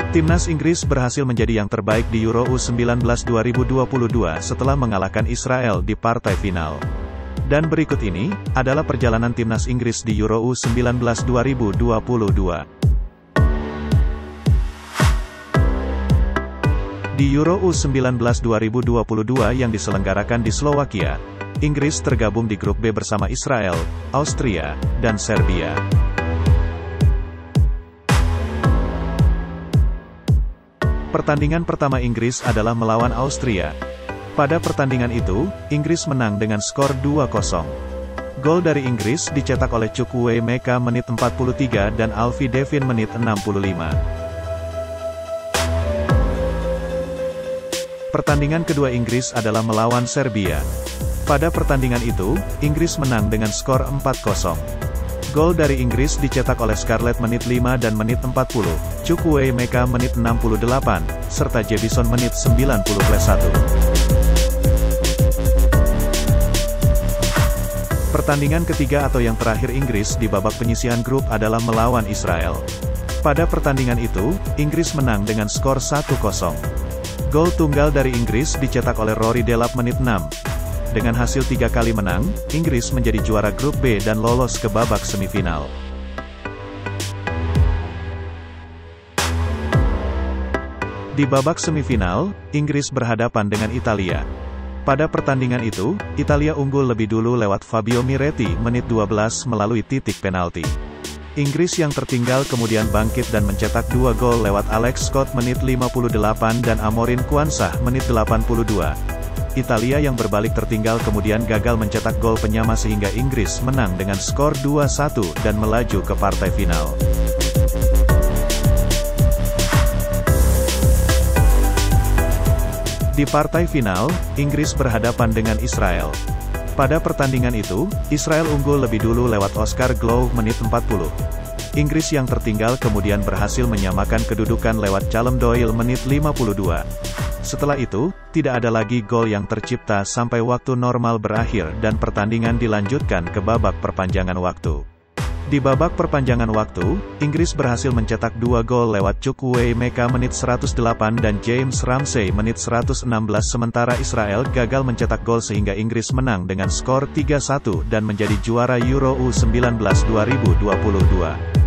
Timnas Inggris berhasil menjadi yang terbaik di Euro U19 2022 setelah mengalahkan Israel di partai final. Dan berikut ini adalah perjalanan Timnas Inggris di Euro U19 2022. Di Euro U19 2022 yang diselenggarakan di Slovakia, Inggris tergabung di grup B bersama Israel, Austria, dan Serbia. Pertandingan pertama Inggris adalah melawan Austria. Pada pertandingan itu, Inggris menang dengan skor 2-0. Gol dari Inggris dicetak oleh Chukwuemeka menit 43 dan Alfie Devin menit 65. Pertandingan kedua Inggris adalah melawan Serbia. Pada pertandingan itu, Inggris menang dengan skor 4-0. Gol dari Inggris dicetak oleh Scarlett menit 5 dan menit 40, Chukwuemeka menit 68, serta Jebison menit 90+1. Pertandingan ketiga atau yang terakhir Inggris di babak penyisihan grup adalah melawan Israel. Pada pertandingan itu, Inggris menang dengan skor 1-0. Gol tunggal dari Inggris dicetak oleh Rory Delap menit 6. Dengan hasil 3 kali menang, Inggris menjadi juara grup B dan lolos ke babak semifinal. Di babak semifinal, Inggris berhadapan dengan Italia. Pada pertandingan itu, Italia unggul lebih dulu lewat Fabio Miretti menit 12 melalui titik penalti. Inggris yang tertinggal kemudian bangkit dan mencetak 2 gol lewat Alex Scott menit 58 dan Amorim Quansah menit 82. Italia yang berbalik tertinggal kemudian gagal mencetak gol penyama sehingga Inggris menang dengan skor 2-1 dan melaju ke partai final. Di partai final, Inggris berhadapan dengan Israel. Pada pertandingan itu, Israel unggul lebih dulu lewat Oscar Glow menit 40. Inggris yang tertinggal kemudian berhasil menyamakan kedudukan lewat Callum Doyle menit 52. Setelah itu, tidak ada lagi gol yang tercipta sampai waktu normal berakhir dan pertandingan dilanjutkan ke babak perpanjangan waktu. Di babak perpanjangan waktu, Inggris berhasil mencetak 2 gol lewat Chukwuemeka menit 108 dan James Ramsey menit 116 sementara Israel gagal mencetak gol sehingga Inggris menang dengan skor 3-1 dan menjadi juara Euro U19 2022.